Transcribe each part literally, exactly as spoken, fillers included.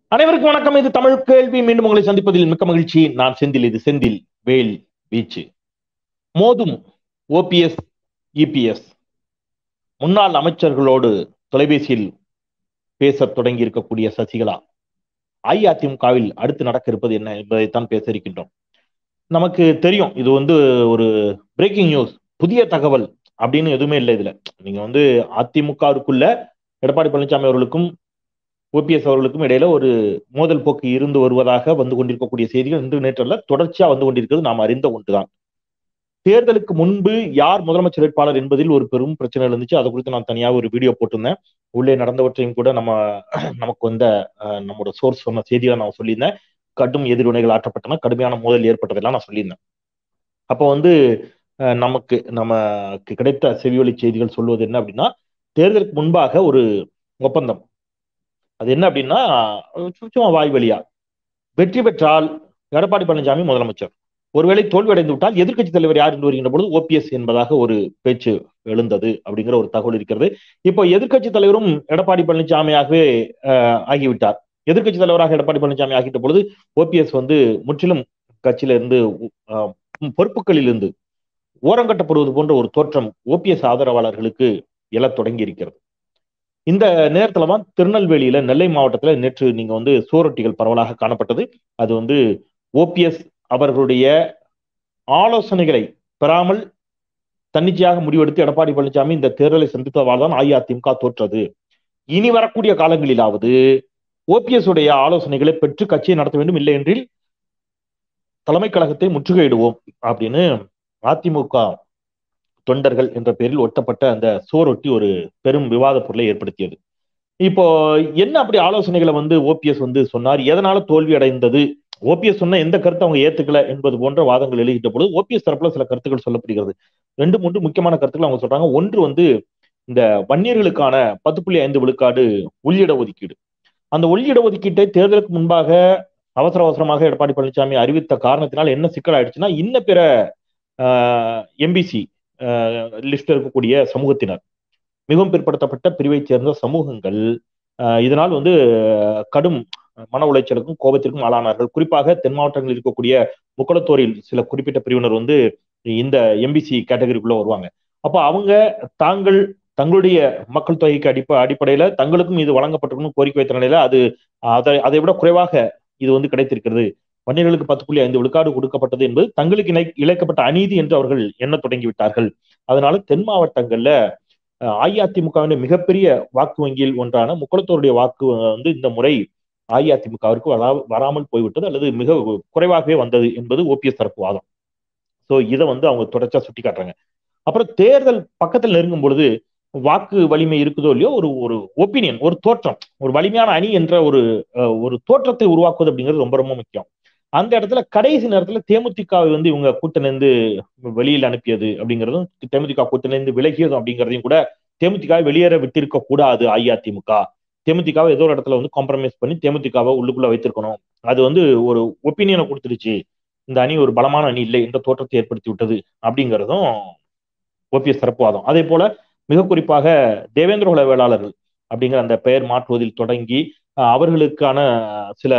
அனைவருக்கும் வணக்கம். இது தமிழ் கேள்வி. மீண்டும் உங்களை சந்திப்பதில் மிக்க மகிழ்ச்சி. நான் செந்தில். இது செந்தில் வேல் வீச்சு. மோதும் ஓபிஎஸ் இபிஎஸ் முன்னாள் அமைச்சர்களோடு தொலைபேசியில் பேச தொடங்கி இருக்கக்கூடிய சசிகலா அஇஅதிமுகவில் அடுத்து நடக்க இருப்பது என்ன என்பதைத்தான் பேச இருக்கின்றோம். நமக்கு தெரியும், இது வந்து ஒரு பிரேக்கிங் நியூஸ், புதிய தகவல் அப்படின்னு எதுவுமே இல்லை. இதுல நீங்க வந்து அதிமுகவுக்குள்ள எடப்பாடி பழனிசாமி அவர்களுக்கும் ஓபிஎஸ் அவர்களுக்கும் இடையில ஒரு மோதல் போக்கு இருந்து வருவதாக வந்து கொண்டிருக்கக்கூடிய செய்திகள் இன்று நேற்றல்ல தொடர்ச்சியா வந்து கொண்டிருக்கிறது நாம் அறிந்த ஒன்றுதான். தேர்தலுக்கு முன்பு யார் முதலமைச்சர் வேட்பாளர் என்பதில் ஒரு பெரும் பிரச்சனை இருந்துச்சு. அதை குறித்து நான் தனியாக ஒரு வீடியோ போட்டிருந்தேன். உள்ளே நடந்தவற்றையும் கூட நம்ம நமக்கு வந்த நம்மளோட சோர்ஸ் சொன்ன செய்திகளை நான் சொல்லியிருந்தேன். கடும் எதிர்வினைகள் ஆற்றப்பட்டன, கடுமையான மோதல் ஏற்பட்டதெல்லாம் நான் சொல்லியிருந்தேன். அப்போ வந்து நமக்கு நமக்கு கிடைத்த செவியொலி செய்திகள் சொல்வது என்ன அப்படின்னா, தேர்தலுக்கு முன்பாக ஒரு ஒப்பந்தம். அது என்ன அப்படின்னா, சும்மா வாய் வழியா வெற்றி பெற்றால் எடப்பாடி பழனிசாமி முதலமைச்சர், ஒருவேளை தோல்வி அடைந்து விட்டால் எதிர்க்கட்சி தலைவர் யார் என்று வருகின்ற பொழுது ஓபிஎஸ் என்பதாக ஒரு பேச்சு எழுந்தது அப்படிங்கிற ஒரு தகவல் இருக்கிறது. இப்போ எதிர்க்கட்சி தலைவரும் எடப்பாடி பழனிசாமியாகவே ஆகிவிட்டார். எதிர்க்கட்சி தலைவராக எடப்பாடி பழனிசாமி ஆகிட்ட பொழுது ஓபிஎஸ் வந்து முற்றிலும் கட்சியில இருந்து பொறுப்புகளில் இருந்து ஓரங்கட்டப்படுவது போன்ற ஒரு தோற்றம் ஓபிஎஸ் ஆதரவாளர்களுக்கு எழத் தொடங்கி இருக்கிறது. இந்த நேரத்துல தான் திருநெல்வேலியில, நெல்லை மாவட்டத்துல நேற்று நீங்க வந்து சுவரொட்டிகள் பரவலாக காணப்பட்டது. அது வந்து ஓபிஎஸ் அவர்களுடைய ஆலோசனைகளை பெறாமல் தன்னிச்சையாக முடிவெடுத்து எடப்பாடி பழனிசாமி இந்த தேர்தலை சந்தித்ததால் தான் அஇஅதிமுக தோற்றது. இனி வரக்கூடிய காலங்களிலாவது ஓபிஎஸ் உடைய ஆலோசனைகளை பெற்று கட்சியை நடத்த வேண்டும், இல்லை என்றில் தலைமை கழகத்தை முற்றுகையிடுவோம் அப்படின்னு அதிமுக தொண்டர்கள் என்ற பெயரில் ஒட்டப்பட்ட அந்த சுவரொட்டி ஒரு பெரும் விவாத பொருளை ஏற்படுத்தியது. இப்போ என்ன அப்படி ஆலோசனைகளை வந்து ஓபிஎஸ் வந்து சொன்னார், எதனால தோல்வி அடைந்தது, ஓபிஎஸ் சொன்ன எந்த கருத்தை அவங்க ஏத்துக்கல என்பது போன்ற வாதங்கள் எழுகிட்ட பொழுது ஓபிஎஸ் தரப்புல சில கருத்துக்கள் சொல்லப்படுகிறது. ரெண்டு மூன்று முக்கியமான கருத்துக்கள் அவங்க சொல்றாங்க. ஒன்று வந்து இந்த வன்னியர்களுக்கான பத்து புள்ளி ஐந்து விழுக்காடு உள்ளிட ஒதுக்கீடு. அந்த உள்ளிட ஒதுக்கீட்டை தேர்தலுக்கு முன்பாக அவசர அவசரமாக எடப்பாடி பழனிசாமி அறிவித்த காரணத்தினால் என்ன சிக்கல் ஆயிடுச்சுன்னா, இன்ன பிற எம்பிசி லிஸ்ட் இருக்கக்கூடிய சமூகத்தினர், மிகவும் பிற்படுத்தப்பட்ட பிரிவை சேர்ந்த சமூகங்கள் இதனால் வந்து கடும் மன உளைச்சலுக்கும் கோபத்திற்கும் ஆளானார்கள். குறிப்பாக தென் மாவட்டங்களில் இருக்கக்கூடிய முக்குளத்தோரில் சில குறிப்பிட்ட பிரிவினர் வந்து இந்த எம்பிசி கேட்டகரிக்குள்ள வருவாங்க. அப்போ அவங்க தாங்கள் தங்களுடைய மக்கள் தொகைக்கு அடிப்ப அடிப்படையில தங்களுக்கும் இது வழங்கப்பட்டிருக்கணும் கோரிக்கை வைத்த நிலையில அது அதை அதை விட குறைவாக இது வந்து கிடைத்திருக்கிறது. வன்னியர்களுக்கு பத்து புள்ளி ஐந்து விழுக்காடு கொடுக்கப்பட்டது என்பது தங்களுக்கு இணை இழைக்கப்பட்ட அநீதி என்று அவர்கள் எண்ண தொடங்கி விட்டார்கள். அதனால தென் மாவட்டங்கள்ல அஇஅதிமுகவின் மிகப்பெரிய வாக்கு வங்கியில் ஒன்றான முக்குளத்தோருடைய வாக்கு வந்து இந்த முறை அஇஅதிமுகவிற்கு வரா வராமல் போய்விட்டது அல்லது மிக குறைவாகவே வந்தது என்பது ஓபிஎஸ் தரப்பு வாதம். ஸோ இதை வந்து அவங்க தொடர்ச்சியா சுட்டி காட்டுறாங்க. அப்புறம் தேர்தல் பக்கத்தில் நெருங்கும் பொழுது வாக்கு வலிமை இருக்குதோ இல்லையோ, ஒரு ஒரு ஒப்பீனியன், ஒரு தோற்றம், ஒரு வலிமையான அணி என்ற ஒரு ஒரு தோற்றத்தை உருவாக்குவது அப்படிங்கிறது ரொம்ப ரொம்ப முக்கியம். அந்த இடத்துல கடைசி நேரத்துல தேமுதிகவை வந்து இவங்க கூட்டணிந்து வெளியில் அனுப்பியது அப்படிங்கிறதும், தேமுதிக கூட்டணிந்து விலகியதும் அப்படிங்கிறதையும் கூட, தேமுதிகவை வெளியேற விட்டிருக்க கூடாது அஇஅதிமுக, தேமுதிகவை ஏதோ ஒரு இடத்துல வந்து காம்ப்ரமைஸ் பண்ணி தேமுதிகவை உள்ளுக்குள்ள வைத்திருக்கணும், அது வந்து ஒரு ஒப்பீனியனை கொடுத்துருச்சு, இந்த அணி ஒரு பலமான அணி இல்லை என்ற தோற்றத்தை ஏற்படுத்தி விட்டது அப்படிங்கிறதும் ஓபிஎஸ் தரப்புவாதம். அதே போல மிக குறிப்பாக தேவேந்திர குல வேளாளர்கள் அப்படிங்கிற அந்த பெயர் மாற்றுவதில் தொடங்கி அவர்களுக்கான சில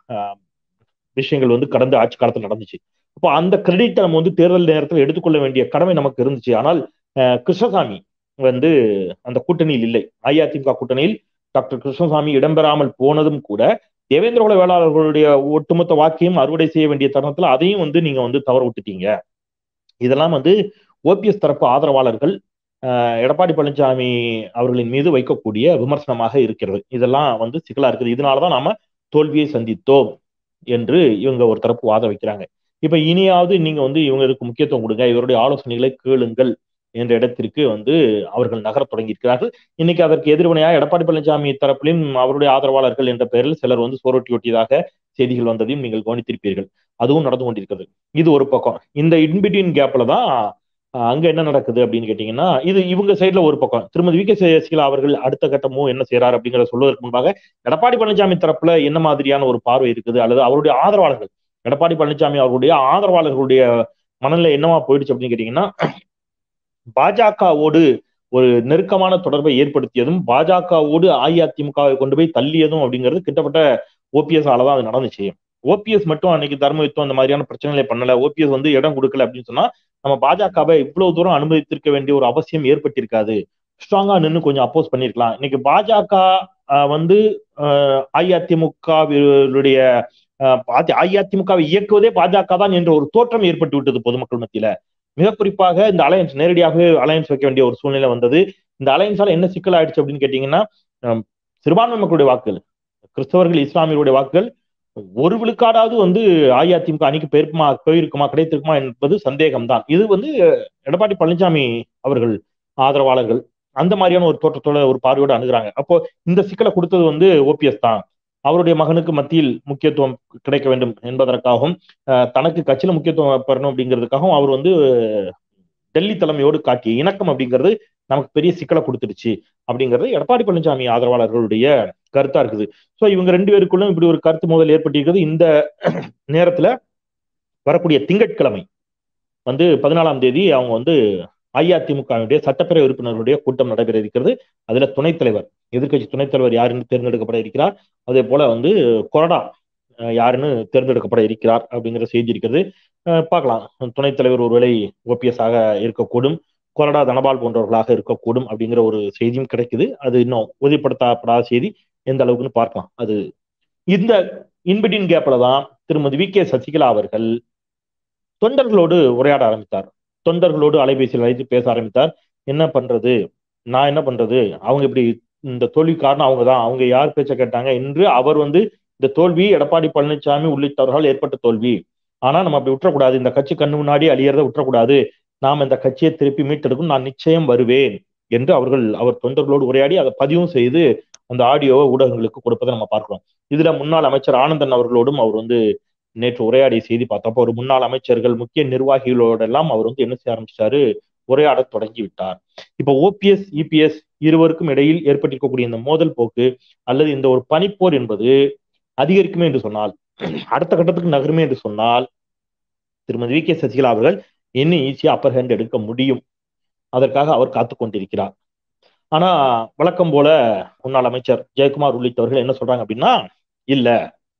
விஷயங்கள் வந்து கடந்த ஆட்சி காலத்தில் நடந்துச்சு. அப்போ அந்த கிரெடிட்டை நம்ம வந்து தேர்தல் நேரத்தில் எடுத்துக்கொள்ள வேண்டிய கடமை நமக்கு இருந்துச்சு. ஆனால் கிருஷ்ணசாமி வந்து அந்த கூட்டணியில் இல்லை. அஇஅதிமுக கூட்டணியில் டாக்டர் கிருஷ்ணசாமி இடம்பெறாமல் போனதும் கூட தேவேந்திர குல வேளாளர்களுடைய ஒட்டுமொத்த வாக்கையும் அறுவடை செய்ய வேண்டிய தருணத்துல அதையும் வந்து நீங்க வந்து தவற விட்டுட்டீங்க. இதெல்லாம் வந்து ஓபிஎஸ் தரப்பு ஆதரவாளர்கள் எடப்பாடி பழனிசாமி அவர்களின் மீது வைக்கக்கூடிய விமர்சனமாக இருக்கிறது. இதெல்லாம் வந்து சிக்கலா இருக்குது. இதனாலதான் நாம தோல்வியை சந்தித்தோம் என்று இவங்க ஒரு தரப்பு வாதம் வைக்கிறாங்க. இப்ப இனியாவது நீங்க வந்து இவங்களுக்கு முக்கியத்துவம் கொடுங்க, இவருடைய ஆலோசனைகளை கேளுங்கள் என்ற இடத்திற்கு வந்து அவர்கள் நகர தொடங்கி இருக்கிறார்கள். இன்னைக்கு அதற்கு எதிர்வினையா எடப்பாடி பழனிசாமி தரப்பிலும் அவருடைய ஆதரவாளர்கள் என்ற பெயரில் சிலர் வந்து சோரொட்டி ஒட்டியதாக செய்திகள் வந்ததையும் நீங்கள் கவனித்திருப்பீர்கள். அதுவும் நடந்து கொண்டிருக்கிறது. இது ஒரு பக்கம். இந்த இன்பிட்வீன் கேப்ல தான் அங்க என்ன நடக்குது அப்படின்னு கேட்டீங்கன்னா, இது இவங்க சைட்ல ஒரு பக்கம். திருமதி வி கே சசிகலா அவர்கள் அடுத்த கட்டமும் என்ன செய்யறாரு அப்படிங்கிறத சொல்வதற்கு முன்பாக எடப்பாடி பழனிசாமி தரப்புல என்ன மாதிரியான ஒரு பார்வை இருக்குது, அல்லது அவருடைய ஆதரவாளர்கள், எடப்பாடி பழனிசாமி அவர்களுடைய ஆதரவாளர்களுடைய மனநிலை என்னவா போயிடுச்சு அப்படின்னு கேட்டீங்கன்னா, பாஜகவோடு ஒரு நெருக்கமான தொடர்பை ஏற்படுத்தியதும் பாஜகவோடு அஇஅதிமுகவை கொண்டு போய் தள்ளியதும் அப்படிங்கிறது கிட்டத்தட்ட ஓபிஎஸ் ஆலதான் அது நடந்துச்சு. ஓபிஎஸ் மட்டும் அன்னைக்கு தர்ம யுத்தம் அந்த மாதிரியான பிரச்சனைகளை பண்ணல, ஓபிஎஸ் வந்து இடம் கொடுக்கல அப்படின்னு சொன்னா நம்ம பாஜகவை இவ்வளவு தூரம் அனுமதித்திருக்க வேண்டிய ஒரு அவசியம் ஏற்பட்டிருக்காது. ஸ்ட்ராங்கா நின்று கொஞ்சம் அப்போஸ் பண்ணிருக்கலாம். இன்னைக்கு பாஜக வந்து அஇஅதிமுகவுடைய அஇஅதிமுகவை இயக்குவதே பாஜக தான் என்ற ஒரு தோற்றம் ஏற்பட்டு விட்டது பொதுமக்கள் மத்தியில. மிக குறிப்பாக இந்த அலையன்ஸ் நேரடியாகவே அலையன்ஸ் வைக்க வேண்டிய ஒரு சூழ்நிலை வந்தது. இந்த அலையன்ஸால என்ன சிக்கல் ஆயிடுச்சு அப்படின்னு கேட்டீங்கன்னா, சிறுபான்மை மக்களுடைய வாக்குகள், கிறிஸ்தவர்கள் இஸ்லாமியருடைய வாக்குகள் ஒரு விழுக்காடாவது வந்து அஇஅதிமுக அணிக்கு பெருமா போயிருக்குமா கிடைத்திருக்குமா என்பது சந்தேகம்தான். இது வந்து எடப்பாடி பழனிசாமி அவர்கள் ஆதரவாளர்கள் அந்த மாதிரியான ஒரு தோற்றத்தோட ஒரு பார்வையோடு அணுகுறாங்க. அப்போ இந்த சிக்கலை கொடுத்தது வந்து ஓபிஎஸ் தான். அவருடைய மகனுக்கு மத்தியில் முக்கியத்துவம் கிடைக்க வேண்டும் என்பதற்காகவும் தனக்கு கட்சியில முக்கியத்துவம் பெறணும் அப்படிங்கிறதுக்காகவும் அவர் வந்து டெல்லி தலைமையோடு காட்டிய இணக்கம் அப்படிங்கிறது நமக்கு பெரிய சிக்கலை கொடுத்துருச்சு அப்படிங்கிறது எடப்பாடி பழனிசாமி ஆதரவாளர்களுடைய கருத்தா இருக்குது. சோ இவங்க ரெண்டு பேருக்குள்ளும் இப்படி ஒரு கருத்து மோதல் ஏற்பட்டிருக்கிறது. இந்த நேரத்துல வரக்கூடிய திங்கட்கிழமை வந்து பதினாலாம் தேதி அவங்க வந்து அஇஅதிமுகவுடைய சட்டப்பேரவை உறுப்பினர்களுடைய கூட்டம் நடைபெற இருக்கிறது. அதுல துணைத் தலைவர், எதிர்கட்சி துணைத் தலைவர் யாருன்னு தேர்ந்தெடுக்கப்பட இருக்கிறார். அதே போல வந்து கொறடா யாருன்னு தேர்ந்தெடுக்கப்பட இருக்கிறார் அப்படிங்கிற செய்தி இருக்கிறது. பார்க்கலாம், துணைத் தலைவர் ஒருவேளை ஓபிஎஸ் ஆக இருக்கக்கூடும், கொறடா தனபால் போன்றவர்களாக இருக்கக்கூடும் அப்படிங்கிற ஒரு செய்தியும் கிடைக்குது. அது இன்னும் உறுதிப்படுத்தப்படாத செய்தி, எந்த அளவுக்குன்னு பார்க்கலாம். அது இந்த இன்பிட்வீன் கேப்ல தான் திருமதி வி கே சசிகலா அவர்கள் தொண்டர்களோடு உரையாட ஆரம்பித்தார். தொண்டர்களோடு அலைபேசியில் அழைத்து பேச ஆரம்பித்தார். என்ன பண்றது, நான் என்ன பண்றது, அவங்க இப்படி இந்த தோல்வி காரணம் அவங்க தான், அவங்க யார் பேச்ச கேட்டாங்க என்று அவர் வந்து இந்த தோல்வி எடப்பாடி பழனிசாமி உள்ளிட்டவர்கள் ஏற்பட்ட தோல்வி, ஆனா நம்ம அப்படி விட்டுறக்கூடாது, இந்த கட்சி கண்ணு முன்னாடி அழியறத விட்டுறக்கூடாது, நாம் இந்த கட்சியை திருப்பி மீட்டெடுக்கும், நான் நிச்சயம் வருவேன் என்று அவர்கள் அவர் தொண்டர்களோடு உரையாடி அதை பதிவும் செய்து அந்த ஆடியோவை ஊடகங்களுக்கு கொடுப்பதை நம்ம பார்க்கிறோம். இதுல முன்னாள் அமைச்சர் ஆனந்தன் அவர்களோடும் அவர் வந்து நேற்று உரையாடிய செய்தி பார்த்தப்போ ஒரு முன்னாள் அமைச்சர்கள் முக்கிய நிர்வாகிகளோட எல்லாம் அவர் வந்து என்ன செய்ய ஆரம்பிச்சாரு, உரையாட தொடங்கி விட்டார். இப்ப ஓபிஎஸ் இபிஎஸ் இருவருக்கும் இடையில் ஏற்பட்டிருக்கக்கூடிய இந்த மோதல் போக்கு அல்லது இந்த ஒரு பனிப்போர் என்பது அதிகரிக்குமே என்று சொன்னால், அடுத்த கட்டத்துக்கு நகருமே என்று சொன்னால், திருமதி வி கே சசிகலா அவர்கள் இன்னும் ஈஸியா அப்பர் ஹேண்ட் எடுக்க முடியும். அதற்காக அவர் காத்து கொண்டிருக்கிறார். ஆனா வழக்கம் போல முன்னாள் அமைச்சர் ஜெயக்குமார் உள்ளிட்டவர்கள் என்ன சொல்றாங்க அப்படின்னா, இல்ல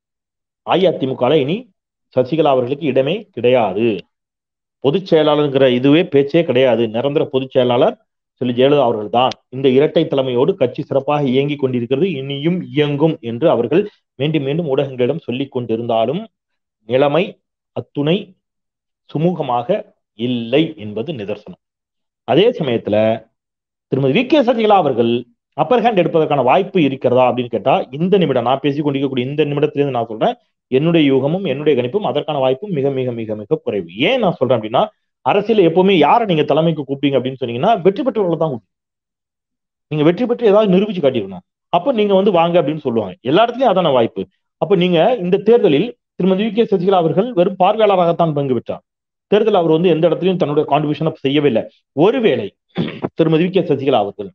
அஇஅதிமுக இனி சசிகலா அவர்களுக்கு இடமே கிடையாது, பொதுச் செயலாளர்ங்கிற இதுவே பேச்சே கிடையாது, நிரந்தர பொதுச் செயலாளர் சொல்லி ஜெயலலிதா அவர்கள் தான், இந்த இரட்டை தலைமையோடு கட்சி சிறப்பாக இயங்கி கொண்டிருக்கிறது, இனியும் இயங்கும் என்று அவர்கள் மீண்டும் மீண்டும் ஊடகங்களிடம் சொல்லிக் கொண்டிருந்தாலும் நிலைமை அத்துணை சுமூகமாக இல்லை என்பது நிதர்சனம். அதே சமயத்துல திருமதி வி கே சசிகலா அவர்கள் அப்பர் ஹேண்ட் எடுப்பதற்கான வாய்ப்பு இருக்கிறதா அப்படின்னு கேட்டா, இந்த நிமிடம் நான் பேசிக் கொண்டிருக்கக்கூடிய இந்த நிமிடத்திலிருந்து நான் சொல்றேன், என்னுடைய யூகமும் என்னுடைய கணிப்பும் அதற்கான வாய்ப்பும் மிக மிக மிக மிக குறைவு. ஏன் நான் சொல்றேன் அப்படின்னா, அரசியல எப்பவுமே யாரை நீங்க தலைமைக்கு கூப்பிட்டீங்க அப்படின்னு சொன்னீங்கன்னா வெற்றி பெற்றவர்களை தான் கூப்பிட்டு, நீங்க வெற்றி பெற்று ஏதாவது நிரூபிச்சு காட்டிடணும், அப்ப நீங்க வந்து வாங்க அப்படின்னு சொல்லுவாங்க. எல்லா இடத்துலயும் அதான வாய்ப்பு. அப்ப நீங்க இந்த தேர்தலில் திருமதி வி கே சசிகலா அவர்கள் வெறும் பார்வையாளராகத்தான் பங்கு பெற்றார். தேர்தல் அவர் வந்து எந்த இடத்துலையும் தன்னுடைய கான்ட்ரிபியூஷனை செய்யவே இல்லை. ஒருவேளை திருமதி வி கே சசிகலா அவர்கள்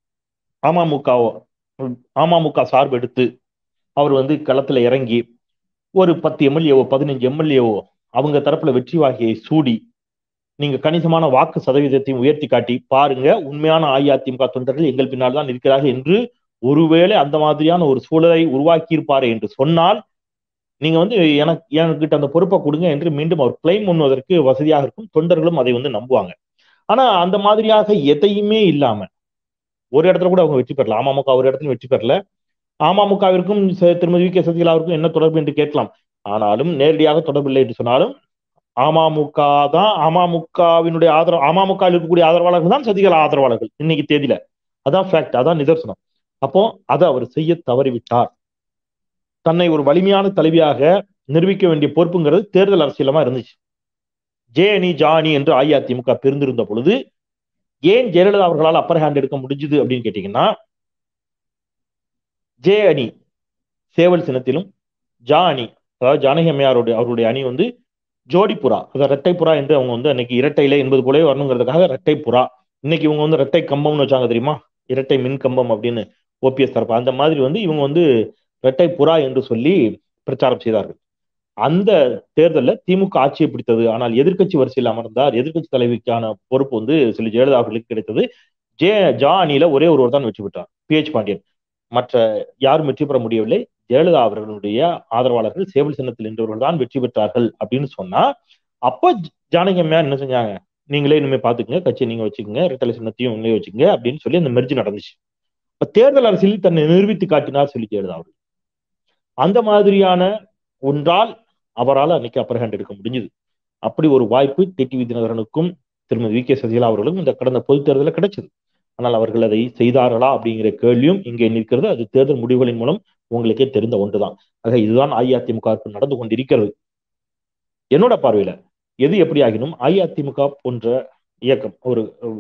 அமமுக அமமுக சார்பு எடுத்து அவர் வந்து களத்துல இறங்கி ஒரு பத்து எம்எல்ஏவோ பதினஞ்சு எம்எல்ஏவோ அவங்க தரப்புல வெற்றி வாகையை சூடி நீங்க கணிசமான வாக்கு சதவீதத்தையும் உயர்த்தி காட்டி பாருங்க, உண்மையான அஇஅதிமுக தொண்டர்கள் எங்கள் பின்னால் தான் இருக்கிறார்கள் என்று ஒருவேளை அந்த மாதிரியான ஒரு சூழலை உருவாக்கி இருப்பாரு என்று சொன்னால், நீங்க வந்து எனக்கு என்கிட்ட அந்த பொறுப்பை கொடுங்க என்று மீண்டும் அவர் கிளைம் பண்ணுவதற்கு வசதியாக இருக்கும். தொண்டர்களும் அதை வந்து நம்புவாங்க. ஆனா அந்த மாதிரியாக எதையுமே இல்லாம ஒரு இடத்துல கூட அவங்க வெற்றி பெறல. அமமுக ஒரு இடத்துல வெற்றி பெறல. அமமுகவிற்கும் திருமதி வி கே சசிகலாவிற்கும் என்ன தொடர்பு என்று கேட்கலாம். ஆனாலும் நேரடியாக தொடர்பு இல்லை என்று சொன்னாலும் அமமுக தான், அமமுகவினுடைய ஆதரவு, அமமுக இருக்கக்கூடிய ஆதரவாளர்கள் தான் சசிகலா ஆதரவாளர்கள் இன்னைக்கு தேதியில. அதான் ஃபேக்ட், அதான் நிதர்சனம். அப்போ அதை அவர் செய்ய தவறிவிட்டார். தன்னை ஒரு வலிமையான தலைவியாக நிரூபிக்க வேண்டிய பொறுப்புங்கிறது தேர்தல் அரசியலமா இருந்துச்சு. ஜே அணி ஜா அணி என்று அஇஅதிமுக பிரிந்திருந்த பொழுது ஏன் ஜெயலலிதா அவர்களால் அப்பர் ஹேண்ட் எடுக்க முடிஞ்சுது அப்படின்னு கேட்டீங்கன்னா, ஜே அணி சேவல் சின்னத்திலும், ஜா அணி அதாவது ஜானகி அம்மையாருடைய அவருடைய அணி வந்து ஜோடி புறா, அதாவது இரட்டை புறா என்று அவங்க வந்து அன்னைக்கு இரட்டையில என்பது போலவே வரணுங்கிறதுக்காக இரட்டை புறா, இன்னைக்கு இவங்க வந்து இரட்டை கம்பம்னு வச்சாங்க தெரியுமா, இரட்டை மின் கம்பம் அப்படின்னு ஓபிஎஸ் தரப்பு, அந்த மாதிரி வந்து இவங்க வந்து இரட்டை புறா என்று சொல்லி பிரச்சாரம் செய்தார்கள். அந்த தேர்தலில் திமுக ஆட்சியை பிடித்தது. ஆனால் எதிர்கட்சி வரிசையில் அமர்ந்தார். எதிர்கட்சி தலைவிக்கான பொறுப்பு வந்து சில ஜெயலலிதா அவர்களுக்கு கிடைத்தது. ஜே ஜா அணியில ஒரே ஒருவர் தான் வெற்றி பெற்றார், பி எச் பாண்டியன். மற்ற யாரும் வெற்றி பெற முடியவில்லை, ஜெயலலிதா அவர்களுடைய ஆதரவாளர்கள் சேவல் சின்னத்தில் நின்றவர்கள் தான் வெற்றி பெற்றார்கள் அப்படின்னு சொன்னா, அப்ப ஜானகி அம்மையார் என்ன செஞ்சாங்க, நீங்களே இனிமே பாத்துக்கங்க, கட்சியை நீங்க வச்சுக்கோங்க, இரட்டலை சின்னத்தையும் நீங்களே வச்சுக்கோங்க அப்படின்னு சொல்லி அந்த மெர்ஜ் நடந்துச்சு. இப்ப தேர்தல் அரசியலில் தன்னை நிரூபித்து காட்டினார் சொல்லி ஜெயலலிதா அவர்கள். அந்த மாதிரியான ஒன்றால் அவரால் அன்னைக்கு அப்பர் ஹேண்ட் எடுக்க முடிஞ்சது. அப்படி ஒரு வாய்ப்பு டிடிவி தினகரனுக்கும் திருமதி வி கே சசிகலா அவர்களும் இந்த கடந்த பொது தேர்தலில் கிடைச்சது. ஆனால் அவர்கள் அதை செய்தார்களா அப்படிங்கிற கேள்வியும் இங்கே நிற்கிறது. அது தேர்தல் முடிவுகளின் மூலம் உங்களுக்கே தெரிந்த ஒன்றுதான். ஆக இதுதான் அஇஅதிமுக நடந்து கொண்டிருக்கிறது. என்னோட பார்வையில எது எப்படி ஆகினும் அஇஅதிமுக போன்ற இயக்கம் ஒரு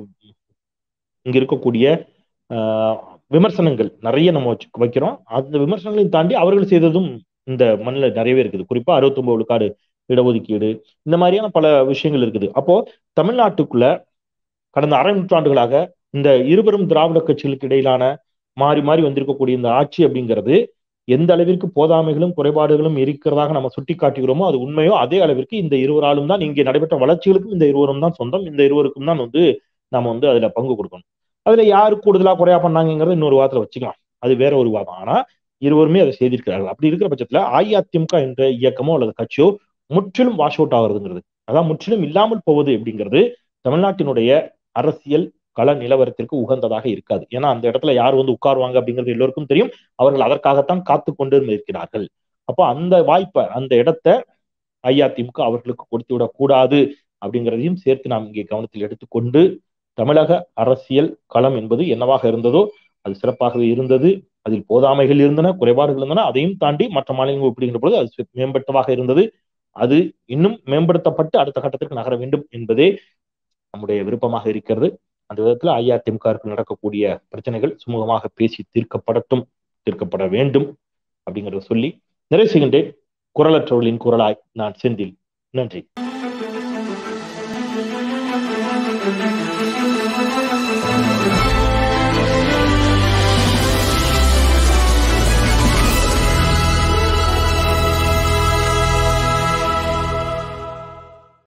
இங்க இருக்கக்கூடிய விமர்சனங்கள் நிறைய நம்ம வைக்கிறோம். அந்த விமர்சனங்களையும் தாண்டி அவர்கள் செய்ததும் இந்த மண்ணில் நிறையவே இருக்குது. குறிப்பா அறுபத்தி ஒன்பது விழுக்காடு இடஒதுக்கீடு, இந்த மாதிரியான பல விஷயங்கள் இருக்குது. அப்போ தமிழ்நாட்டுக்குள்ள கடந்த அரை நூற்றாண்டுகளாக இந்த இருவரும் திராவிட கட்சிகளுக்கு இடையிலான மாறி மாறி வந்திருக்கக்கூடிய இந்த ஆட்சி அப்படிங்கிறது எந்த அளவிற்கு போதாமைகளும் குறைபாடுகளும் இருக்கிறதாக நம்ம சுட்டி காட்டுகிறோமோ அது உண்மையோ அதே அளவிற்கு இந்த இருவராலும் தான் இங்கே நடைபெற்ற வளர்ச்சிகளுக்கும் இந்த இருவரும் தான் சொந்தம். இந்த இருவருக்கும் தான் வந்து நாம வந்து அதுல பங்கு கொடுக்கணும். அதுல யாரு கூடுதலா குறையா பண்ணாங்கிறத இன்னொரு வாரத்துல வச்சுக்கலாம், அது வேற ஒரு வாதம். ஆனா இருவருமே அதை செய்திருக்கிறார்கள். அப்படி இருக்கிற பட்சத்துல அஇஅதிமுக என்ற இயக்கமோ அல்லது கட்சியோ முற்றிலும் வாஷ் அவுட் ஆகுறதுங்கிறது, அதான் முற்றிலும் இல்லாமல் போவது அப்படிங்கிறது தமிழ்நாட்டினுடைய அரசியல் கள நிலவரத்திற்கு உகந்ததாக இருக்காது. ஏன்னா அந்த இடத்துல யார் வந்து உட்காருவாங்க அப்படிங்கிறது எல்லோருக்கும் தெரியும். அவர்கள் அதற்காகத்தான் காத்து கொண்டு இருக்கிறார்கள். அப்போ அந்த வாய்ப்பை, அந்த இடத்தை அஇஅதிமுக அவர்களுக்கு கொடுத்து விடக் கூடாது அப்படிங்கிறதையும் சேர்த்து நாம் இங்கே கவனத்தில் எடுத்துக்கொண்டு, தமிழக அரசியல் களம் என்பது என்னவாக இருந்ததோ அது சிறப்பாகவே இருந்தது. அதில் போதாமைகள் இருந்தன, குறைபாடுகள் இருந்தன. அதையும் தாண்டி மற்ற மாநிலங்கள் ஒப்பிடுகின்ற பொழுது அது மேம்பட்டதாக இருந்தது. அது இன்னும் மேம்படுத்தப்பட்டு அடுத்த கட்டத்திற்கு நகர வேண்டும் என்பதே நம்முடைய விருப்பமாக இருக்கிறது. அந்த விதத்துல அஇஅதிமுக நடக்கக்கூடிய பிரச்சனைகள் சுமூகமாக பேசி தீர்க்கப்படட்டும், தீர்க்கப்பட வேண்டும் அப்படிங்கிறத சொல்லி நிறைவு செய்கின்றேன். குரலற்றவர்களின் குரலாய் நான் செந்தில். நன்றி.